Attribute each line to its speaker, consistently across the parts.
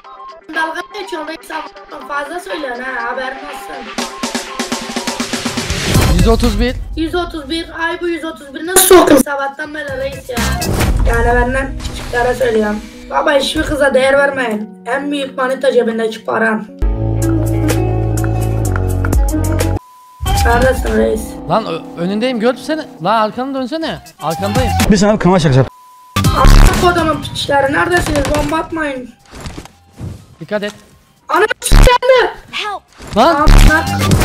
Speaker 1: Dalga geçiyorsun reis, fazla söylüyorsun ha, haberin olsun.
Speaker 2: 131.
Speaker 1: 131, ay bu 131 nasıl okuyayım sabahtan beri reis ya. Yani benden küçüklere söylüyorum. Baba hiçbir kıza değer vermeyin. En büyük manita cebindeki paran. Neredesin reis?
Speaker 2: Lan önündeyim, gördün seni. Lan arkanı dönsene. Arkandayım.
Speaker 3: Bir sana kama çakacağım.
Speaker 1: Artık odamın piçleri neredesiniz? Bomba atmayın.
Speaker 2: Dikkat et.
Speaker 1: Ana çıktı.
Speaker 2: Lan.
Speaker 1: Tamam.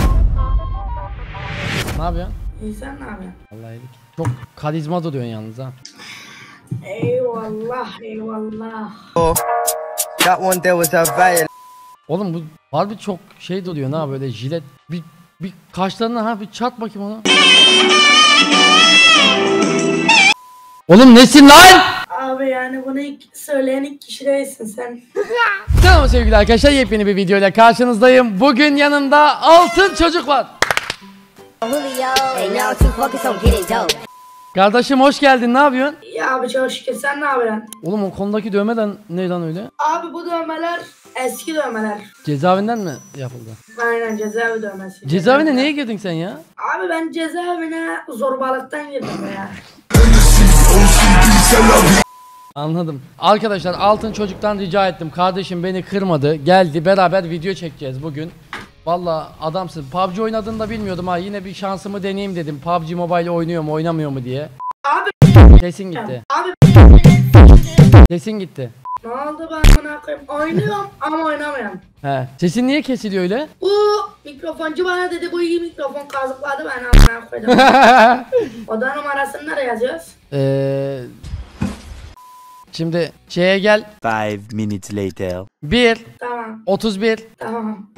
Speaker 2: Ne yapıyorsun?
Speaker 1: İyi sen ne yapıyorsun?
Speaker 2: Vallahi iyilik. Çok karizma duruyorsun yalnız ha.
Speaker 1: Eyvallah eyvallah.
Speaker 4: That one there was a violent.
Speaker 2: Oğlum bu harbi çok şey duruyor ha, böyle jilet. Bir kaşlarına ha bir çat bakayım onu. Oğlum nesin lan?
Speaker 1: Abi yani bunu söyleyen ilk kişi değilsin sen.
Speaker 2: Tamam sevgili arkadaşlar, yepyeni bir videoyla karşınızdayım. Bugün yanımda altın çocuk var. Kardeşim hoş geldin, ne yapıyorsun?
Speaker 1: Ya abi çok şükür, sen ne yapıyorsun?
Speaker 2: Oğlum o kolundaki dövmeden ne lan öyle?
Speaker 1: Abi bu dövmeler eski dövmeler.
Speaker 2: Cezaevinden mi yapıldı?
Speaker 1: Aynen, cezaevi dövmesi.
Speaker 2: Cezaevine niye girdin sen ya?
Speaker 1: Abi ben cezaevine zorbalıktan girdim ya.
Speaker 2: Anladım. Arkadaşlar altın çocuktan rica ettim. Kardeşim beni kırmadı. Geldi, beraber video çekeceğiz bugün. Vallahi adamsın. PUBG oynadığını da bilmiyordum ha. Yine bir şansımı deneyeyim dedim. PUBG Mobile oynuyor mu oynamıyor mu diye.
Speaker 1: Abi.
Speaker 2: Sesin gitti.
Speaker 1: Abi.
Speaker 2: Sesin gitti.
Speaker 1: Ne oldu ben buna koyayım? Oynuyorum ama oynamıyorum.
Speaker 2: He. Sesin niye kesiliyor öyle?
Speaker 1: Bu mikrofoncu bana dedi, bu iyi mikrofon, kazıkladı, ben amına koydum. Oda numarasını nereye yazıyoruz?
Speaker 2: Şimdi şeye gel.
Speaker 5: 5 minutes later.
Speaker 2: 1
Speaker 1: Tamam
Speaker 2: 31.
Speaker 1: tamam.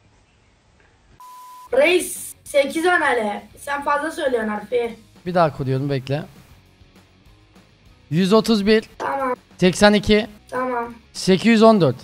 Speaker 1: Reis 8 önerli. Sen fazla söylüyorsun harfi.
Speaker 2: Bir daha kuruyorum, bekle. 131
Speaker 1: Tamam
Speaker 2: 82
Speaker 1: tamam.
Speaker 2: 814.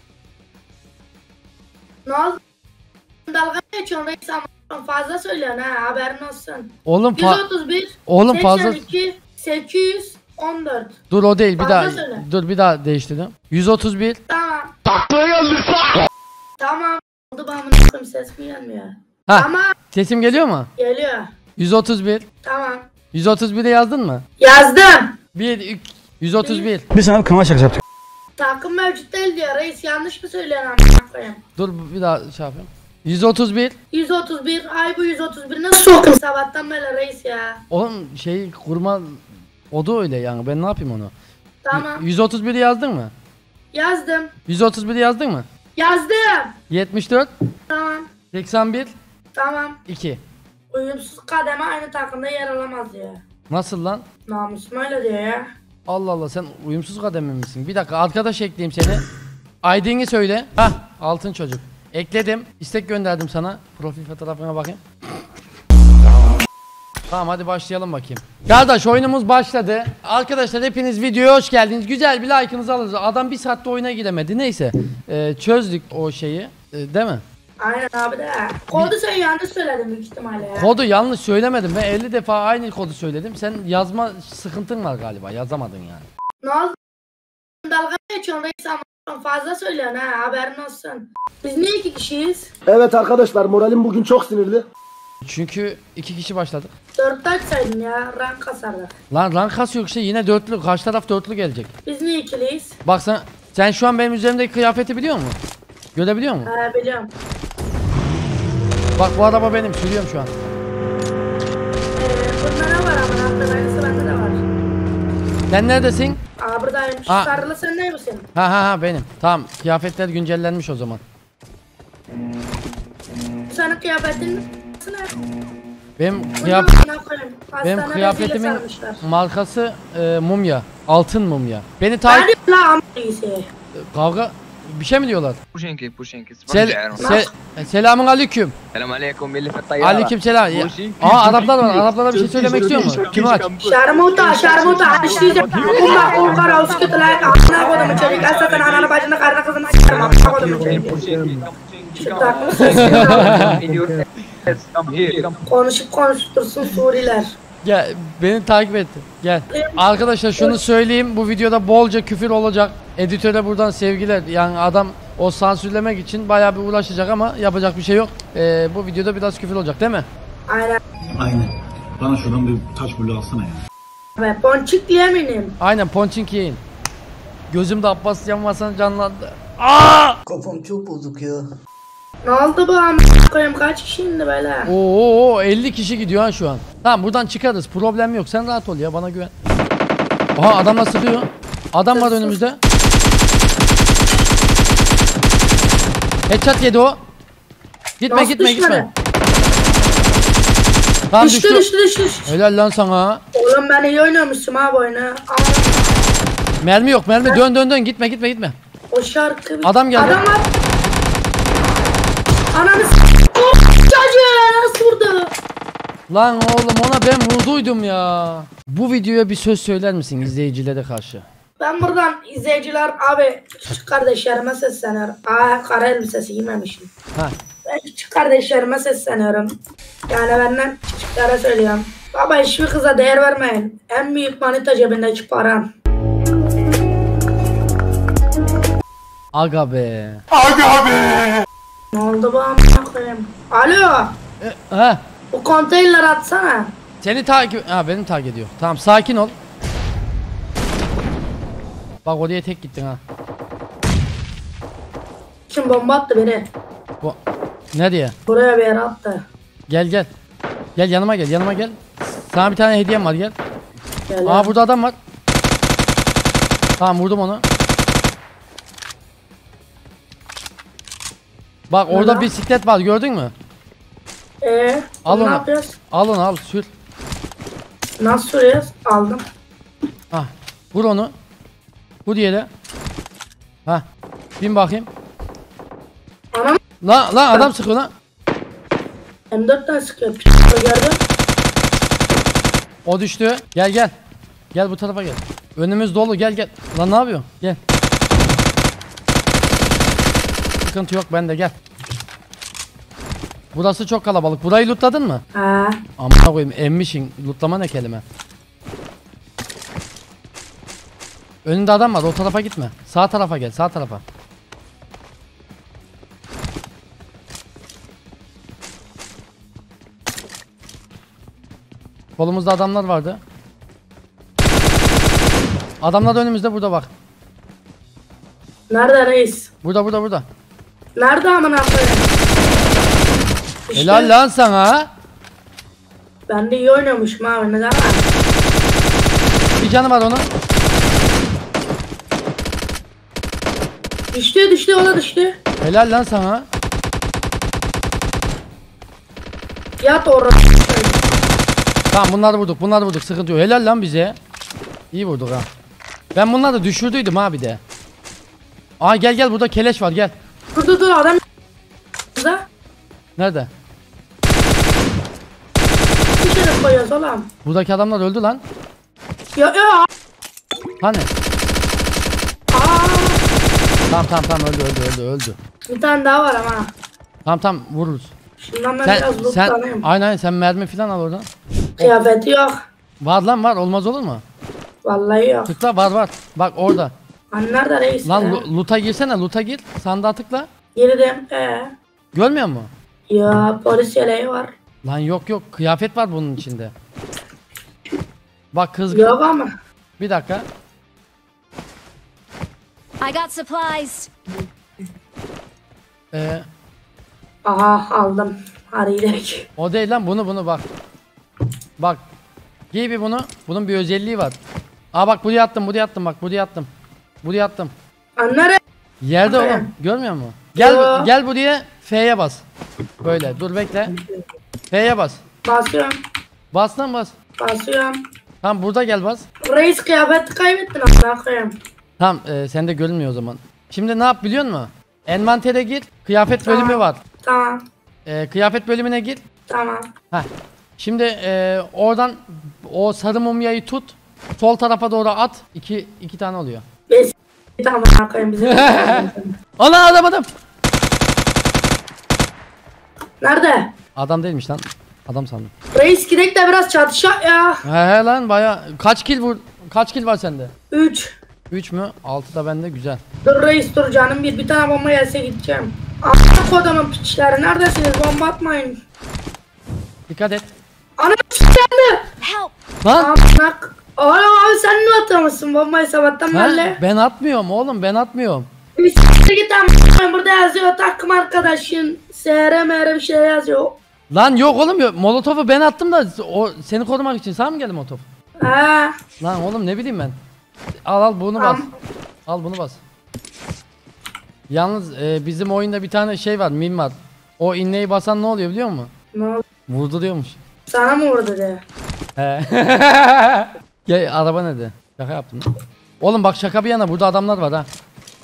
Speaker 1: Ne oldu? Dalga geçiyorsun reis, ama fazla söylüyorsun ha, haberin olsun.
Speaker 2: Oğlum
Speaker 1: 131
Speaker 2: Oğlum fazla
Speaker 1: 82 814.
Speaker 2: Dur o değil, bir
Speaker 1: Fazla
Speaker 2: daha
Speaker 1: söyle.
Speaker 2: dur, bir daha değiştirdim. 131
Speaker 1: Tamam tamam. Oldu, ben bunu koyayım, ses mi gelmiyor?
Speaker 2: Ha,
Speaker 1: Tamam
Speaker 2: sesim geliyor mu?
Speaker 1: geliyor.
Speaker 2: 131
Speaker 1: Tamam
Speaker 2: 131'i yazdın mı?
Speaker 1: yazdım.
Speaker 2: 131.
Speaker 3: Bir sana kama çakacağım.
Speaker 1: Takım mevcut değil diyor reis, yanlış mı söylüyorsun amına koyayım?
Speaker 2: Dur bir daha şey yapayım. 131.
Speaker 1: 131, ay bu 131 nasıl okuyayım sabahtan beri reis ya.
Speaker 2: Oğlum şey kurma o da öyle yani, ben ne yapayım onu?
Speaker 1: Tamam
Speaker 2: 131'i yazdın mı?
Speaker 1: yazdım.
Speaker 2: 131'i yazdın mı?
Speaker 1: Yazdım.
Speaker 2: 74
Speaker 1: Tamam
Speaker 2: 81
Speaker 1: tamam.
Speaker 2: 2.
Speaker 1: Uyumsuz kademe aynı takımda yer alamaz diyor.
Speaker 2: Nasıl lan?
Speaker 1: Namusum öyle diyor ya.
Speaker 2: Allah Allah, sen uyumsuz kademe misin? Bir dakika, arkadaş ekleyeyim seni. ID'ni söyle. Hah, altın çocuk. Ekledim. İstek gönderdim sana. Profil fotoğrafına bakayım. Tamam hadi başlayalım bakayım. Kardeş oyunumuz başladı. Arkadaşlar hepiniz videoya hoş geldiniz. Güzel bir like'ınızı alırız. Adam bir saatte oyuna giremedi. Neyse. Çözdük o şeyi. Değil mi?
Speaker 1: Aynen abi de. Kodu sen yanlış söyledin büyük ihtimalle ya.
Speaker 2: Kodu yanlış söylemedim. Ben 50 defa aynı kodu söyledim. Sen yazma sıkıntın var galiba. Yazamadın yani.
Speaker 1: Ne oldu? Dalga geçiyorsun reis, ama fazla söylüyorsun ha, haberin olsun. Biz niye 2 kişiyiz?
Speaker 6: Evet arkadaşlar, moralim bugün çok sinirli.
Speaker 2: Çünkü 2 kişi başladık.
Speaker 1: 4'te açsaydın ya, rank kasardık.
Speaker 2: Lan rank kasıyor işte, yine dörtlü. Karşı taraf dörtlü gelecek.
Speaker 1: Biz niye ikiliyiz?
Speaker 2: Bak sen şu an benim üzerimdeki kıyafeti biliyor musun? Görebiliyor musun?
Speaker 1: Biliyorum.
Speaker 2: Bak bu araba benim, sürüyorum şu an.
Speaker 1: Bunda ne var ama hatta aynısı bende de var.
Speaker 2: Sen neredesin?
Speaker 1: Buradayım. Şu
Speaker 2: Ha.
Speaker 1: sarılı sen ne misin?
Speaker 2: Ha benim. Tamam, kıyafetler güncellenmiş o zaman.
Speaker 1: Senin kıyafetin ne?
Speaker 2: Benim kıyafetimin markası mumya. Altın mumya. Beni
Speaker 1: Hadi la amıyse.
Speaker 2: kavga bir şey mi diyorlar?
Speaker 7: بوشينكي
Speaker 2: Selamun aleyküm.
Speaker 7: السلام عليكم اللي في الطياره
Speaker 2: Aleyküm selam. Araplar var. Araplara bir şey söylemek istiyor mu? Kimi aç?
Speaker 1: Şarmuta açlayacak. Kumda korkara uskutlayıp amına kodumu çocuk. Esasın ananı bacını karını kızını açarım amına kodumu çocuk. Konuşup konuştursun Suriler.
Speaker 2: Gel beni takip et. Gel. Arkadaşlar şunu söyleyeyim. Bu videoda bolca küfür olacak. Editöre buradan sevgiler. Yani adam o sansürlemek için bayağı bir uğraşacak ama yapacak bir şey yok. Bu videoda biraz küfür olacak değil mi?
Speaker 1: Aynen.
Speaker 3: Aynen. Bana şuradan bir taş bulu alsana ya.
Speaker 1: Ve ponçik yeminim.
Speaker 2: Aynen ponçink yiyin. Gözümde Abbas yanmasan canlandı.
Speaker 7: Kafam çok bozuk ya.
Speaker 1: Ne oldu bu amına koyayım, kaç kişi indi böyle?
Speaker 2: Oo 50 kişi gidiyor ha şu an. Tamam buradan çıkarız. Problem yok. Sen rahat ol ya, bana güven. Aha adamlar sıkıyor. Adam var önümüzde. Headshot yedi o. Gitme
Speaker 1: Nasıl
Speaker 2: gitme
Speaker 1: düşmedi?
Speaker 2: gitme. Tamam
Speaker 1: Düştü.
Speaker 2: Helal lan sana.
Speaker 1: Oğlum ben iyi oynamışım abi oyunu. Ama
Speaker 2: Mermi yok mermi. Dön gitme.
Speaker 1: o şarkı...
Speaker 2: Adam geldi.
Speaker 1: Adam var. Ananı çocuğu nasıl vurdu?
Speaker 2: Lan oğlum ona ben vurduydum ya. Bu videoya bir söz söyler misin izleyicilere karşı?
Speaker 1: Ben buradan izleyiciler abi küçük kardeşlerime sesleniyorum. Kara elbisesi giymemişim.
Speaker 2: Ha.
Speaker 1: Ben küçük kardeşlerime sesleniyorum. Yani benden küçüklere söylüyorum. Baba hiçbir kıza değer vermeyin. En büyük manita cebindeki paran.
Speaker 2: Aga be.
Speaker 1: Ne oldu bu amına koyayım? Alo.
Speaker 2: Ha.
Speaker 1: Bu konteyner atsana.
Speaker 2: Seni takip... Ha beni takip ediyor. Tamam sakin ol. Bak oraya tek gittin ha.
Speaker 1: Şimdi bomba attı beni.
Speaker 2: Bu... Ne diye?
Speaker 1: Buraya bir yere attı.
Speaker 2: Gel. Gel yanıma gel. Sana bir tane hediyem var gel.
Speaker 1: Gel
Speaker 2: Aa burada adam var. Tamam vurdum onu. Bak orada
Speaker 1: lan?
Speaker 2: bisiklet var gördün mü? Al
Speaker 1: Ne
Speaker 2: onu.
Speaker 1: yapıyoruz?
Speaker 2: Al onu al sür.
Speaker 1: Nasıl sürüyoruz? Aldım.
Speaker 2: Ah vur onu. Bu diğeri. Ha bin bakayım.
Speaker 1: Anam
Speaker 2: Lan adam sıkıyor lan.
Speaker 1: M4'ten sıkıyor. P***'ı gördün.
Speaker 2: O düştü. Gel. Gel bu tarafa gel. Önümüz dolu gel. Lan ne yapıyorsun? Gel. Sıkıntı yok bende gel. Burası çok kalabalık. Burayı lootladın mı?
Speaker 1: Ha.
Speaker 2: Amına koyayım emmişin. Lootlama ne kelime? Önünde adam var. O tarafa gitme. Sağ tarafa gel. Sağ tarafa. Kolumuzda adamlar vardı. Adamlar da önümüzde burada bak.
Speaker 1: Nerede reis?
Speaker 2: Burada.
Speaker 1: Nerede amına koyayım? İşte,
Speaker 2: Helal lan sana.
Speaker 1: ben de iyi oynuyormuşum abi, neden var?
Speaker 2: Bir canı var onun.
Speaker 1: Düştü o da düştü.
Speaker 2: Helal lan sana.
Speaker 1: Yat orada.
Speaker 2: Tamam bunları vurduk sıkıntı yok. Helal lan bize. İyi vurduk ha. Ben bunları da düşürdüydüm ha bir de. Aa gel burada keleş var gel.
Speaker 1: Dur adam. Burada.
Speaker 2: Nerede?
Speaker 1: Bir kere koyuyoruz oğlum.
Speaker 2: Buradaki adamlar öldü lan.
Speaker 1: Ya.
Speaker 2: Hani?
Speaker 1: Aa.
Speaker 2: Tamam öldü.
Speaker 1: Bir tane daha var ama.
Speaker 2: Tamam vururuz.
Speaker 1: Şundan ben biraz loot alayım.
Speaker 2: Aynen sen mermi falan al oradan.
Speaker 1: Kıyafeti yok.
Speaker 2: Var lan var olmaz olur mu?
Speaker 1: Vallahi yok.
Speaker 2: Tıkla var. Bak orada.
Speaker 1: Hani nerede reis?
Speaker 2: Lan
Speaker 1: ya?
Speaker 2: loot'a girsene loot'a gir. Sandığa tıkla.
Speaker 1: Girdim.
Speaker 2: Görmüyor musun?
Speaker 1: Ya polis yeleği var.
Speaker 2: Lan yok kıyafet var bunun içinde. Bak kız.
Speaker 1: Yok ama.
Speaker 2: Bir dakika.
Speaker 8: I got supplies.
Speaker 1: Aha aldım. Hadi gidelim.
Speaker 2: O değil lan bunu bak. Bak. Giy bir bunu. Bunun bir özelliği var. Aa bak buraya attım. Buraya attım.
Speaker 1: Anne
Speaker 2: Yerde
Speaker 1: Aferin.
Speaker 2: oğlum. Görmüyor musun?
Speaker 1: Yo.
Speaker 2: Gel buraya. F'ye bas. Böyle dur bekle. F'ye bas.
Speaker 1: basıyorum.
Speaker 2: Bas lan bas.
Speaker 1: Basıyorum.
Speaker 2: Tamam burada gel bas.
Speaker 1: Reis kıyafeti kaybettin amına koyayım.
Speaker 2: Tamam sen de görünmüyor o zaman. Şimdi ne yap biliyor musun? Envantere gir. Kıyafet
Speaker 1: Tamam.
Speaker 2: bölümü var.
Speaker 1: Tamam.
Speaker 2: Kıyafet bölümüne gir.
Speaker 1: Tamam.
Speaker 2: Heh. Şimdi oradan o sarı mumyayı tut. Sol tarafa doğru at. İki tane oluyor.
Speaker 1: Biz amına koyayım bizi.
Speaker 2: Ana adam.
Speaker 1: Nerede?
Speaker 2: Adam değilmiş lan. Adam sandım.
Speaker 1: Reis gidek de biraz çatışak ya.
Speaker 2: He lan baya. Kaç kill var sende?
Speaker 1: 3.
Speaker 2: 3 mü? 6 da bende, güzel.
Speaker 1: Dur reis dur canım bir tane bomba gelse gideceğim. Amına kodumun piçleri neredesiniz, bomba atmayın.
Speaker 2: Dikkat et.
Speaker 1: Ana geldi.
Speaker 8: Help!
Speaker 2: Lan!
Speaker 1: Amına. Oğlum abi sen ne atlamışsın bombayı sabahtan
Speaker 2: Ha,
Speaker 1: belli.
Speaker 2: ben atmıyorum oğlum, ben atmıyorum.
Speaker 1: Bir s**t git amına, burada yazıyor takım arkadaşın. SR bir şey yazıyor.
Speaker 2: Lan yok oğlum, yok. Molotofu ben attım da o seni korumak için sana mı geldi molotof?
Speaker 1: Ha.
Speaker 2: Lan oğlum ne bileyim ben. Al bunu bas.
Speaker 1: Am-
Speaker 2: Al bunu bas. Yalnız bizim oyunda bir tane şey var, meme var. O inneyi basan ne oluyor biliyor musun?
Speaker 1: Ne oldu?
Speaker 2: Vurduruyormuş.
Speaker 1: Sana mı vurdu diye.
Speaker 2: He. Gel araba nerede? Şaka yaptım. Oğlum bak şaka bir yana, burada adamlar var ha.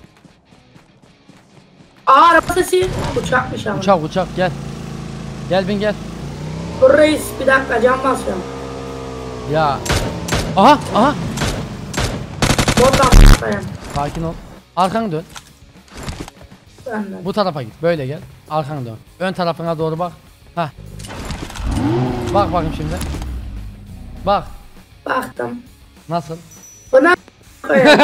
Speaker 1: Aa araba sesi. Uçakmış ama.
Speaker 2: Uçak gel. Gel bin gel.
Speaker 1: Dur reis bir dakika cam basıyorum.
Speaker 2: Ya. Aha.
Speaker 1: Bot atlayayım.
Speaker 2: Sakin ol. Arkanı dön.
Speaker 1: Benden.
Speaker 2: Bu tarafa git. Böyle gel. Arkanı dön. Ön tarafına doğru bak. Hah. Bak bakayım şimdi. Bak.
Speaker 1: Baktım.
Speaker 2: Nasıl?
Speaker 1: Buna koyayım.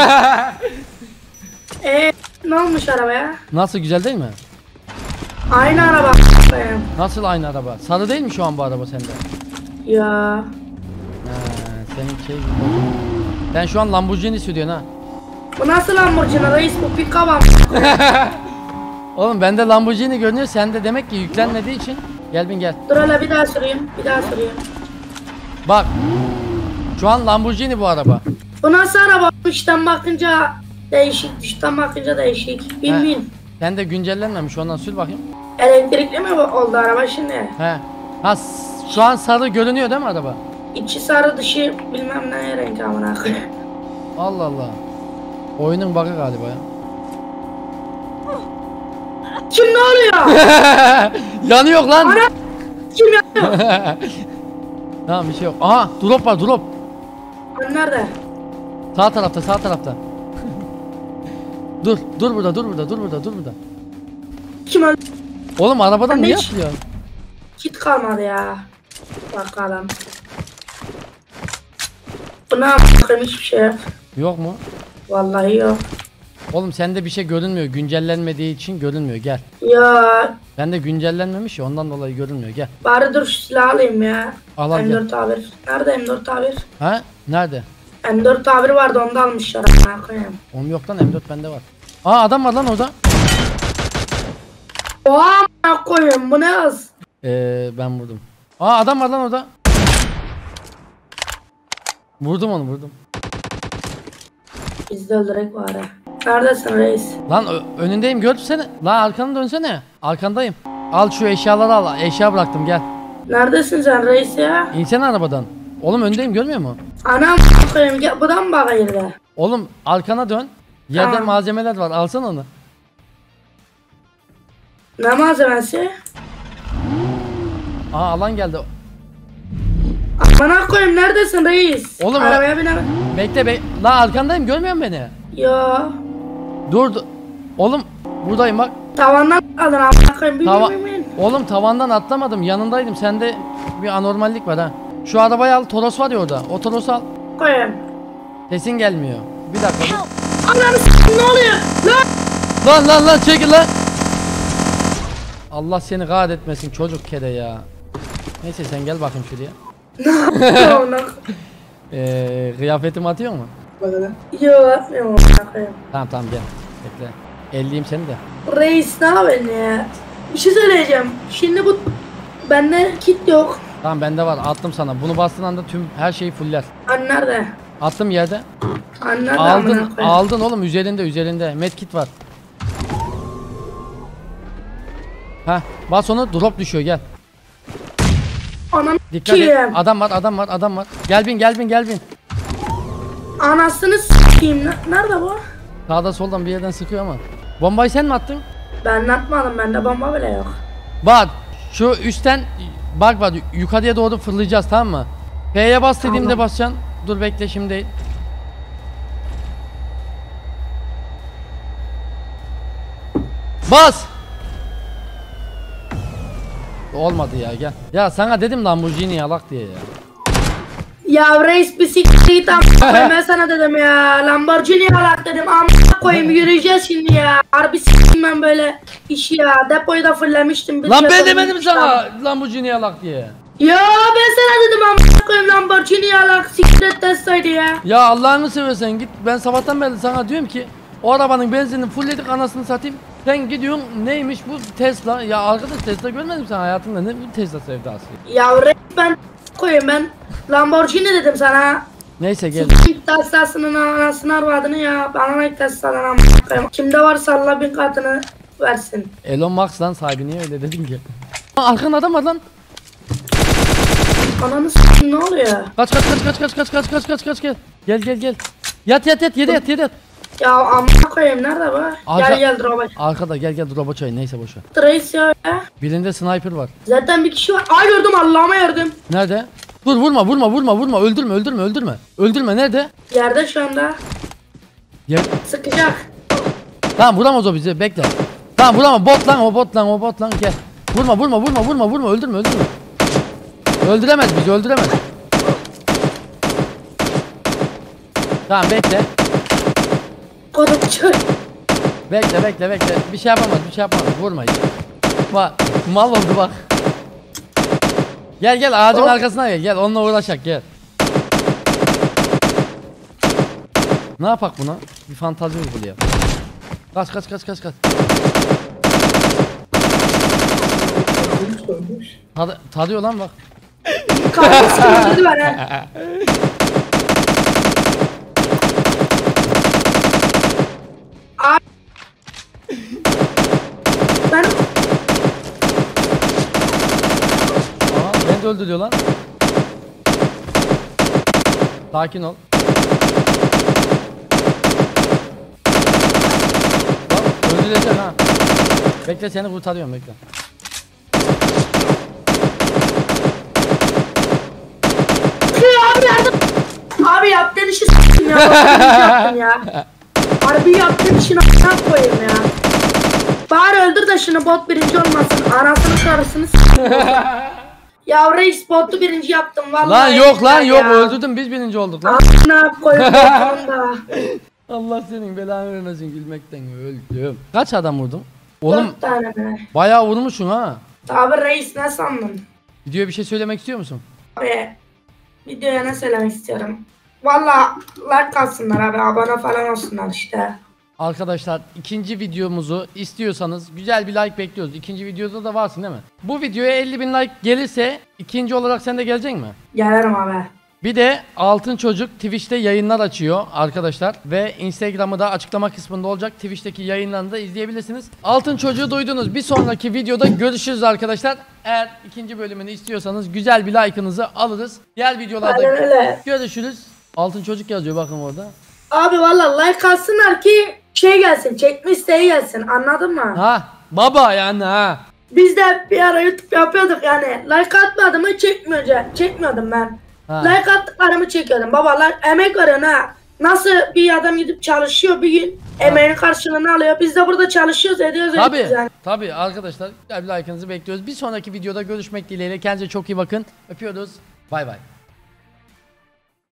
Speaker 1: Ne olmuş arabaya?
Speaker 2: Nasıl, güzel değil mi?
Speaker 1: Aynı araba koyayım.
Speaker 2: Nasıl aynı araba? Sarı değil mi şu an bu araba sende?
Speaker 1: Ya.
Speaker 2: Ha, senin şey gibi. Sen şu an Lamborghini sürüyorsun ha.
Speaker 1: Bu nasıl Lamborghini reis, bu pick-up ama.
Speaker 2: Oğlum bende Lamborghini görünüyor, sende demek ki yüklenmediği için. Gel bin gel.
Speaker 1: Dur hele bir daha süreyim.
Speaker 2: Bak. Şu an Lamborghini bu araba.
Speaker 1: Bu nasıl araba? Dıştan bakınca değişik, dıştan bakınca değişik. Bin
Speaker 2: He.
Speaker 1: bin.
Speaker 2: Sen de güncellenmemiş, ondan sür bakayım.
Speaker 1: Elektrikli mi oldu araba şimdi?
Speaker 2: He. Ha şu an sarı görünüyor değil mi araba?
Speaker 1: İçi sarı dışı bilmem ne renk amına koyayım.
Speaker 2: Allah Allah. Oyunun bug'ı galiba ya.
Speaker 1: Kim ne oluyor?
Speaker 2: Yanıyor lan.
Speaker 1: Ana! Kim yanıyor?
Speaker 2: Tamam bir şey yok. Aha drop var, drop.
Speaker 1: Lan nerede?
Speaker 2: Sağ tarafta. dur burada.
Speaker 1: Kim öldü?
Speaker 2: Oğlum arabadan
Speaker 1: Ben
Speaker 2: niye
Speaker 1: hiç-
Speaker 2: atlıyor?
Speaker 1: Kit kalmadı ya. Bakalım. Bu ne yapayım, hiçbir şey yok.
Speaker 2: Yok mu?
Speaker 1: Vallahi yok.
Speaker 2: Oğlum sende bir şey görünmüyor. Güncellenmediği için görünmüyor. Gel.
Speaker 1: Ya
Speaker 2: Bende güncellenmemiş ya, ondan dolayı görünmüyor. Gel.
Speaker 1: bari dur şu silahı alayım ya.
Speaker 2: Al, gel.
Speaker 1: M4 tabir. Nerede M4 tabir?
Speaker 2: Ha? Nerede?
Speaker 1: M4 tabir vardı, onu da almışlar. amına koyayım.
Speaker 2: Oğlum yok lan, M4 bende var. Aa adam var lan orada.
Speaker 1: Oha amına koyayım, bu ne az?
Speaker 2: Ben vurdum. Aa adam var lan orada. Vurdum onu.
Speaker 1: Bizde öldürek var ha. Neredesin reis?
Speaker 2: Lan önündeyim, görsene. Lan arkanı dönsene. Arkandayım. Al şu eşyaları al. Eşya bıraktım, gel.
Speaker 1: Neredesin sen reis ya?
Speaker 2: İnsene arabadan. Oğlum öndeyim, görmüyor musun?
Speaker 1: Anam koyayım, gel bu da mı bana girdi?
Speaker 2: Oğlum arkana dön. Yerde
Speaker 1: Tamam.
Speaker 2: malzemeler var, alsana onu.
Speaker 1: Ne malzemesi?
Speaker 2: Aa alan geldi.
Speaker 1: Amına koyayım, neredesin reis?
Speaker 2: Oğlum,
Speaker 1: arabaya bine.
Speaker 2: Bekle. Lan arkandayım, görmüyor musun beni?
Speaker 1: Ya
Speaker 2: Dur. Oğlum buradayım bak.
Speaker 1: tavandan aldın amına koyayım. Bin.
Speaker 2: Oğlum tavandan atlamadım, yanındaydım. Sende bir anormallik var ha. Şu arabayı al, Toros var ya orada. O Toros'u al.
Speaker 1: Koyayım.
Speaker 2: Sesin gelmiyor. Bir dakika. dur.
Speaker 1: Ananı s***, ne oluyor? Lan!
Speaker 2: Lan çekil lan. Allah seni kahretmesin çocuk kere ya. Neyse sen gel bakayım şuraya.
Speaker 1: Amına
Speaker 2: Kıyafetimi atıyor mu?
Speaker 1: Yo atmıyorum amına koyayım.
Speaker 2: Tamam gel. Bekle. Elleyeyim seni de.
Speaker 1: Reis ne yapıyorsun ya? Bir şey söyleyeceğim. Şimdi bu bende kit yok.
Speaker 2: Tamam bende var, attım sana. Bunu bastığın anda tüm her şeyi fuller.
Speaker 1: An nerede?
Speaker 2: Attım yerde.
Speaker 1: An nerede amına koyayım?
Speaker 2: Aldın oğlum, üzerinde. Medkit var. Heh, bas onu, drop düşüyor, gel.
Speaker 1: Anam
Speaker 2: Dikkat et.
Speaker 1: s**eyim.
Speaker 2: Adam var. Gel bin.
Speaker 1: Anasını s**eyim. Nerede bu?
Speaker 2: Sağda soldan bir yerden sıkıyor ama. Bombayı sen mi attın?
Speaker 1: Ben atmadım, bende bomba bile yok.
Speaker 2: Bak şu üstten bak yukarıya doğru fırlayacağız, tamam mı? P'ye bas dediğimde
Speaker 1: Tamam.
Speaker 2: basacaksın. Dur bekle şimdi değil. Bas. Olmadı ya, gel. Ya sana dedim Lamborghini yalak diye ya.
Speaker 1: Ya reis bir siktir git amına koyayım, ben sana dedim ya. Lamborghini alak dedim amına koyayım, yürüyeceğiz şimdi ya. Harbi siktim ben böyle işi ya. Depoyu da fırlamıştım.
Speaker 2: Lan ben demedim sana Lamborghini yalak diye.
Speaker 1: Ya ben sana dedim amına koyayım Lamborghini alak siktir et deseydi ya.
Speaker 2: Ya Allah'ını seversen git, ben sabahtan beri sana diyorum ki o arabanın benzinini fullledik anasını satayım. Sen gidiyorsun neymiş bu Tesla, ya arkadaş Tesla görmedim sen hayatında, ne bu Tesla sevdası.
Speaker 1: Ya reis ben koyayım, ben Lamborghini dedim sana.
Speaker 2: Neyse gel.
Speaker 1: İlk Tesla'sının anasını arvadını ya. Bana ilk Tesla'dan amına koyayım. Kimde varsa Allah bin katını versin.
Speaker 2: Elon Musk lan sahibi, niye öyle dedin ki? Arkanda adam var lan.
Speaker 1: Ananı s**tim ne oluyor?
Speaker 2: Kaç gel. Gel. Yat yat.
Speaker 1: Ya amına koyayım nerede bu?
Speaker 2: Arka-
Speaker 1: Gel robot.
Speaker 2: Arkada gel robot çayı, neyse boş ver.
Speaker 1: Reis ya.
Speaker 2: Birinde sniper var.
Speaker 1: Zaten bir kişi var. Ay gördüm, Allah'ıma yardım.
Speaker 2: Nerede? Dur vurma, öldürme nerede?
Speaker 1: Yerde şu anda.
Speaker 2: Gel.
Speaker 1: Sıkacak.
Speaker 2: Tamam vuramaz o bizi, bekle. Tamam vuramaz, o bot lan gel. Vurma, öldürme. Öldüremez bizi, öldüremez. Tamam bekle.
Speaker 1: Kodukçu.
Speaker 2: Bekle. Bir şey yapamaz. Vurma hiç. Bak, mal oldu bak. Gel ağacın arkasına gel. Onunla uğraşak gel. Ne yapak buna? Bir fantazi uygulayalım. Kaç. Tadıyor lan bak.
Speaker 1: Kahvesi kırmızı var ha. Ben
Speaker 2: Beni de öldürüyor lan. Sakin ol. Bak öldüreceksin ha. Bekle, seni kurtarıyorum, bekle.
Speaker 1: abi yardım. Abi yaptığın işi s**tim ya. Yaptın ya. Harbi yaptığın işini a**ına koyayım ya. Bari öldür de şunu, bot birinci olmasın. Anasını karısını s**tim. Ya reis botu birinci yaptım vallahi.
Speaker 2: Lan yok
Speaker 1: ya.
Speaker 2: öldürdüm, biz birinci olduk lan.
Speaker 1: A**ına koyayım botunda.
Speaker 2: Allah senin belanı vermesin, gülmekten öldüm. Kaç adam vurdun? Oğlum
Speaker 1: 4 tane mi?
Speaker 2: bayağı vurmuşsun ha.
Speaker 1: Abi reis ne sandın?
Speaker 2: Videoya bir şey söylemek istiyor musun?
Speaker 1: Abi videoya ne söylemek istiyorum? Valla like atsınlar abi, abone falan olsunlar işte.
Speaker 2: Arkadaşlar ikinci videomuzu istiyorsanız güzel bir like bekliyoruz. İkinci videoda da varsın değil mi? Bu videoya 50.000 like gelirse ikinci olarak sen de gelecek mi?
Speaker 1: Gelirim abi.
Speaker 2: Bir de Altın Çocuk Twitch'te yayınlar açıyor arkadaşlar. Ve Instagram'ı da açıklama kısmında olacak. Twitch'teki yayınlarını da izleyebilirsiniz. Altın Çocuğu duydunuz. Bir sonraki videoda görüşürüz arkadaşlar. Eğer ikinci bölümünü istiyorsanız güzel bir like'ınızı alırız. Diğer videolarda
Speaker 1: Aynen öyle.
Speaker 2: görüşürüz. Altın Çocuk yazıyor bakın orada.
Speaker 1: Abi valla like atsınlar ki şey gelsin, çekme isteği gelsin, anladın mı?
Speaker 2: Ha baba yani ha.
Speaker 1: Biz de bir ara YouTube yapıyorduk yani. Like atmadığımı çekmiyordum ben.
Speaker 2: Ha.
Speaker 1: Like attıklarımı çekiyordum. Baba like emek veriyorsun ha. Nasıl bir adam gidip çalışıyor bir gün emeğinin karşılığını alıyor. Biz de burada çalışıyoruz, ediyoruz.
Speaker 2: Tabii arkadaşlar güzel bir like'ınızı bekliyoruz. Bir sonraki videoda görüşmek dileğiyle. Kendinize çok iyi bakın. Öpüyoruz. Bay bay.